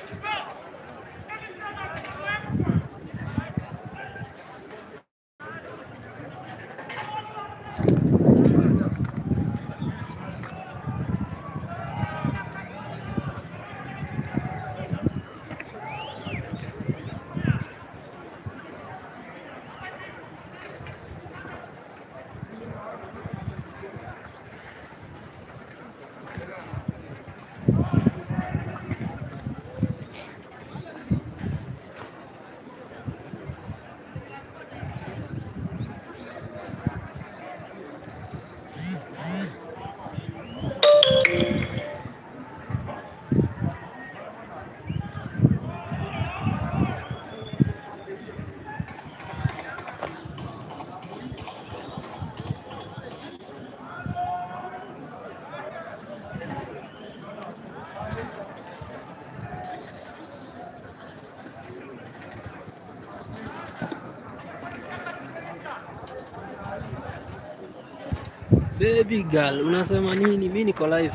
Baby girl, unasema nini? Mimi niko live.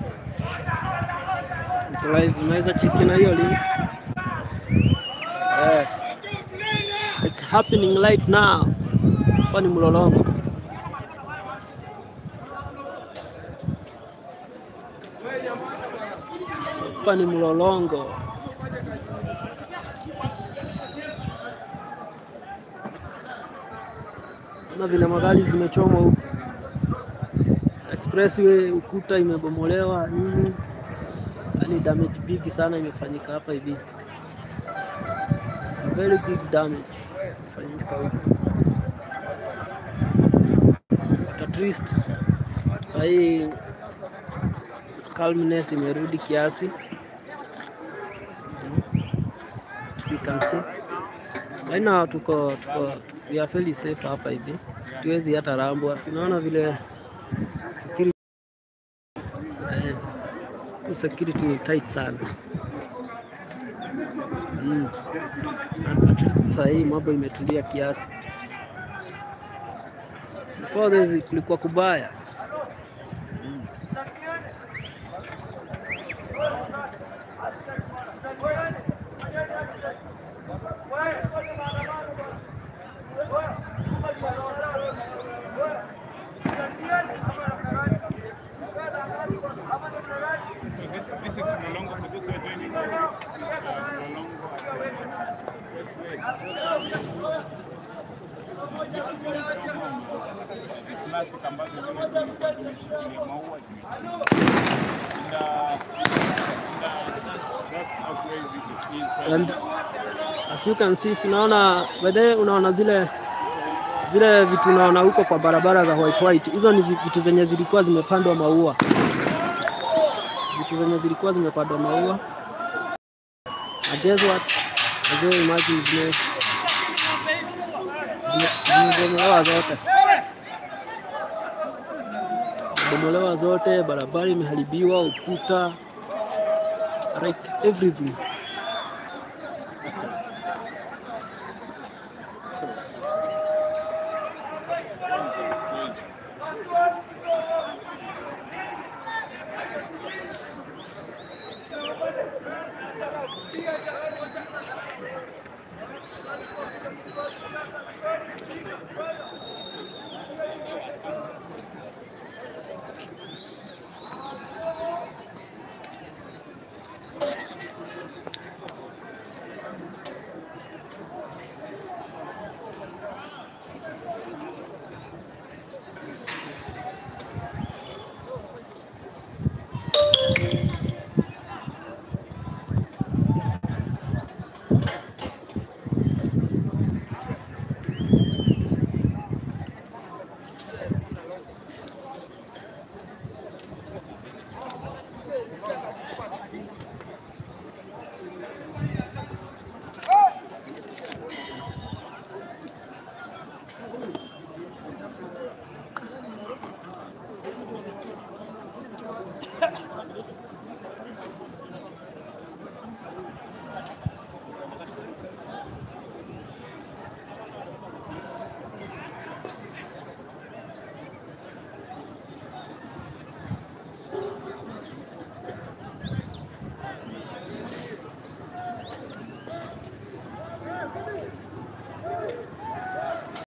Niko live, unaweza cheki na hiyo link. It's happening right now. Hapa ni Mlolongo. Hapa ni Mlolongo. Na vile magari zimechomwa huko. Expressway ukuta imebomolewa nini? Yaani damage big sana imefanyika hapa hivi. Very big damage imefanyika huko. At least sasa hii calmness imerudi kiasi. You can see. Right now tuko we are fairly safe hapa hivi. Tuwezi hata rambwa. Sinaona vile security ni tight sana. At least sasa hii mambo imetulia kiasi. Before this kulikuwa kubaya. This is Mlolongo for those who are joining us. And as you can see, unaona whether unaona zile vitu unaona huko kwa barabara za white. Hizo ni vitu zenye zilikuwa zimepandwa maua. Vitu zenye zilikuwa zimepandwa maua. And guess what? As you imagine zimebomolewa zote, barabara imeharibiwa, ukuta, right, everything.